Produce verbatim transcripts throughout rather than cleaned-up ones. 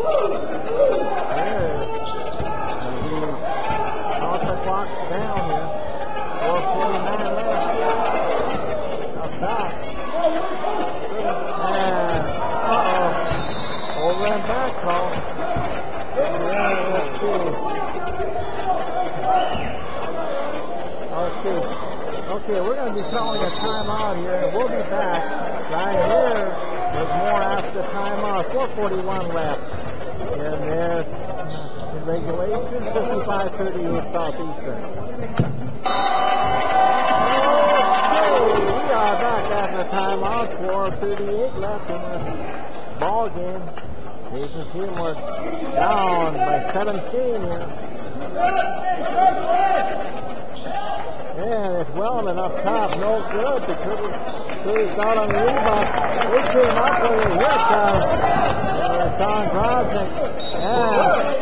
Count the clock down here. four forty-nine left. Up top. And, uh-oh. Over and back call. Yeah, let's see. Okay. Okay, we're going to be calling a timeout here, and we'll be back right here with more after timeout. four forty-one left in there. In regulation, fifty-five thirty-eight Southeastern. Okay, we are back after timeout. four thirty-eight left in the ball game. Payson-Seymour down by seventeen here. And it's Wellman up top, no good. The Curtis out on the rebound. They came up with it. Here comes uh, Don Grosnick. And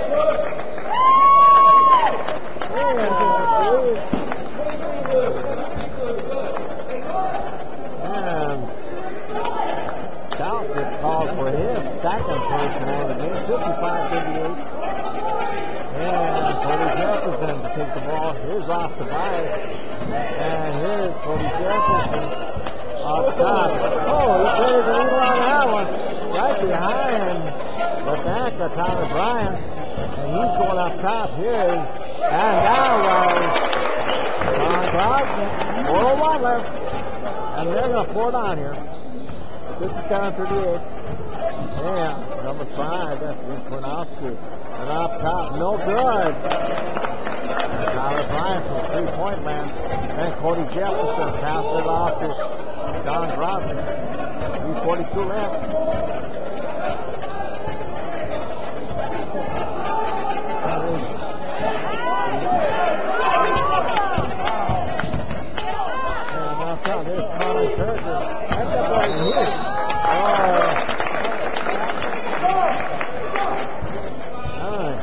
And South gets called for his second personal of the game, fifty-five thirty-eight. And Cody Jefferson to take the ball. Here's off the bias. And here's Cody Jefferson off top. Oh, he plays an eagle on that one. Right behind the back of Thomas Bryant. And he's going up top. Here's and now was Don Grosnick. four oh one left. And they're going to pour it on here. fifty-seven thirty-eight. Yeah, number five, that's Vince Kornowski. And up top, no good. Tyler Bryant from three-point land. And Cody Jefferson passed it off to Don Grosnick. three forty-two left. There's Colin Kirker. That's up right here. Oh. Nice.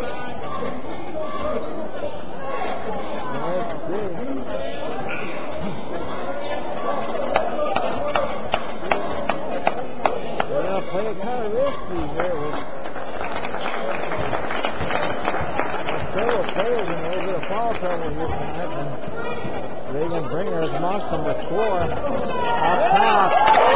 Let's see. They're going to play it kind of risky here with several players in a little bit of foul trouble here tonight. Reagan Bringer's Munson with four. Up top.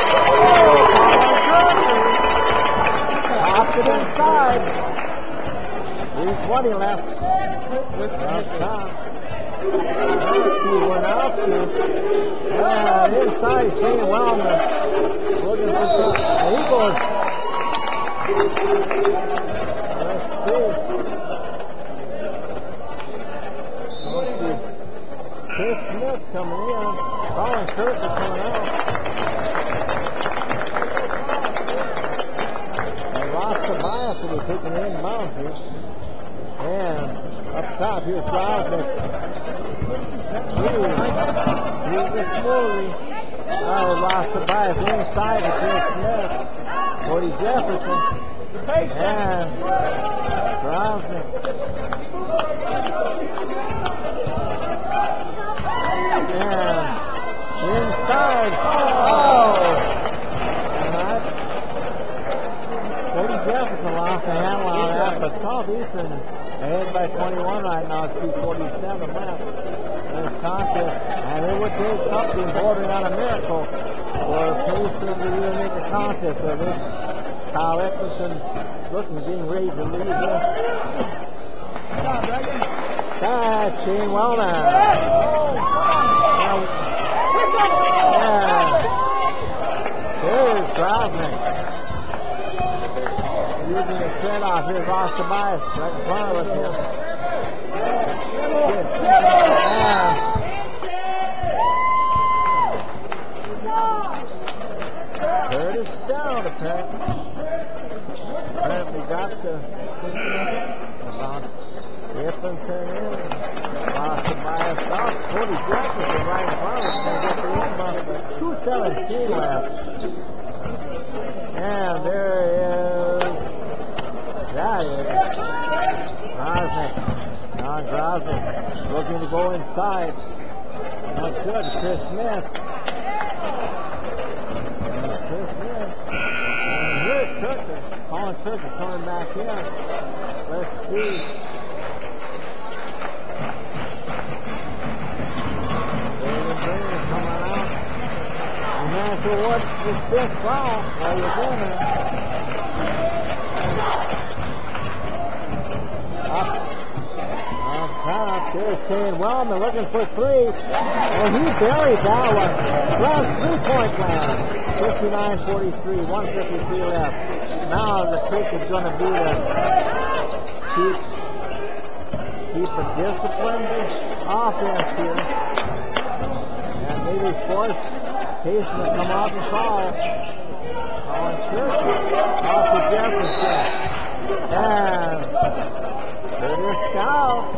Popped it inside. three twenty left. Up top. Steve went out to. And inside, Shane Wellman. Looking for some. And he goes. Let's see. Chris Smith coming in. Colin Kirk is coming out. And Ross Tobias will be taking in bounds here. And up top, here's Grosnick. Here's the smoothie. Oh, Ross Tobias inside to Chris Smith. Cody Jefferson. And Grosnick. And inside. Oh! And that, Cody Jefferson lost the handle on that, but Southeastern ahead by twenty-one right now, two forty-seven left. There's contest, and it would take something bordering on a miracle for Payson to even make a contest of this. Kyle Eckerson looking, being ready to lead this. That's Shane Wellman. Yeah. Here's Grosnick. Using the set off. Here's Ross Tobias right in front of us here. Yeah. Curtis down apparently. Apparently got to about if and turn in. Ross Tobias out. Cody Jefferson right in front of us. Going to get the inbound, but two seventeen left. And there is, that is Grosnick. Don Grosnick looking to go inside. Not good. Chris Smith. And Chris Smith. And here's Kirker. Colin Church is coming back in. Let's see. David Green is coming out. And that's what's his fifth foul while you're doing it. Up. Up top. There's Kane Wellman looking for three. And he buried that one. Plus three-point land. fifty-nine forty-three. one fifty-three left. Now the trick is going to be to keep, keep a disciplined offense here. And maybe force Payson to come off and foul. Colin Church off to Jefferson. And Curtis Scout.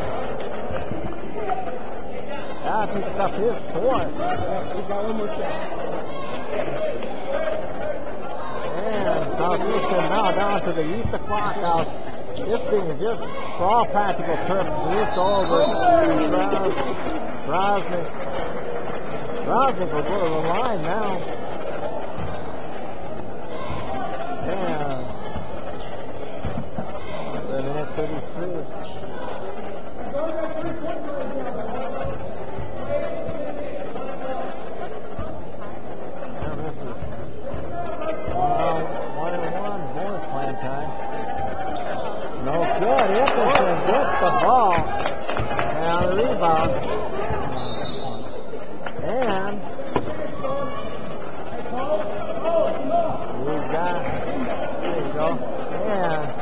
That picks up his fourth. Yeah, we got one more shot. And Southeastern now down to the eat the clock out. This thing is just, for all practical purposes, it's over. Brosnick. Brosnick will go to the line now. And a minute thirty-three. Good, Nicholson gets the ball and the rebound. And we got, there you go. And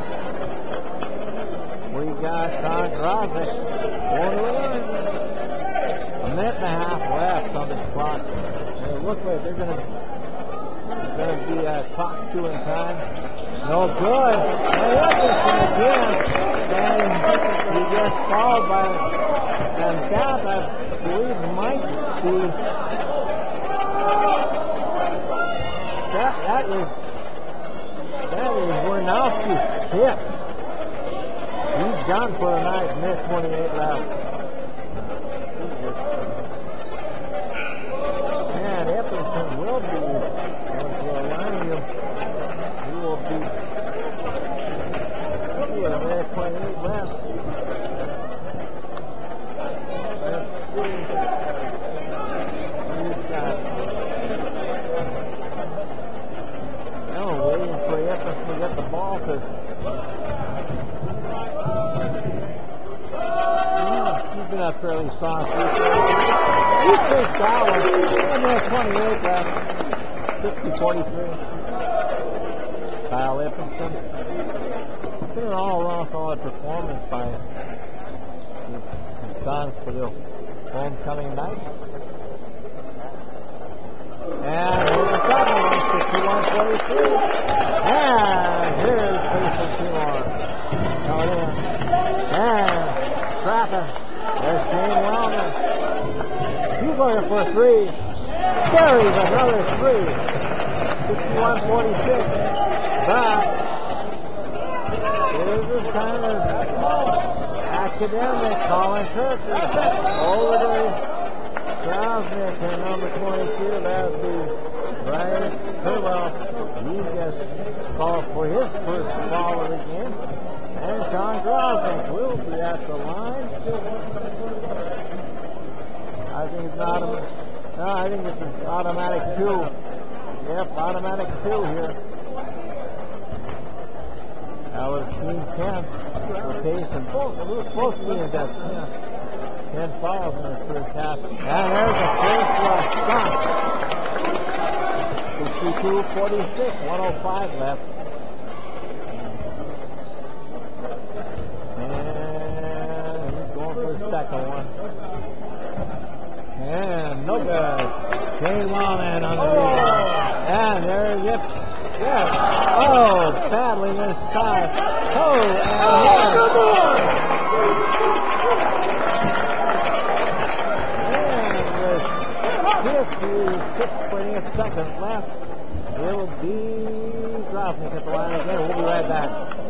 we got Sean Grosnick going to the A minute and a half left on this clock. And it looks like they're going to going to be a clock chewing time. No good. And Nicholson again. And he gets fouled by, and that I believe might be, that, that is, that is Warnowski's hit. He's done for the night, minute twenty-eight left. And Epperson will be going to a line. He will be with a minute twenty-eight left. Let's see. He's got, now waiting for Epperson to get the ball because he's been up fairly soft. He takes that one. A minute twenty-eight left. fifty forty-three. Kyle Epperson. It's been an all-around solid performance by the Suns for the homecoming night. And here's the second one, fifty-one forty-three. And here's Payson-Seymour. Coming in. And trapping. There's Shane Wellman. He's looking for a three. Buries another three. fifty-one forty-six. But this is kind of academic. Colin Church is over to Grosnick and number twenty-two. That would be Brian Curwell. He gets called for his first foul of the game. And Sean Grosnick will be at the line. I think it's automatic. No, I think it's an automatic two. Yep, automatic two here. That was team ten for Payson. Both, we were supposed to be in that ten. ten fouls in the first half. And there's a first left. fifty-two forty-six, one oh five left. And he's going for the second one. And no good. Shane Wellman on the rebound. And there he gets. Yes. Oh, battling inside. Oh, and and with fifty-six point eight seconds left, it will be Grosnick at the line again. We'll be right back.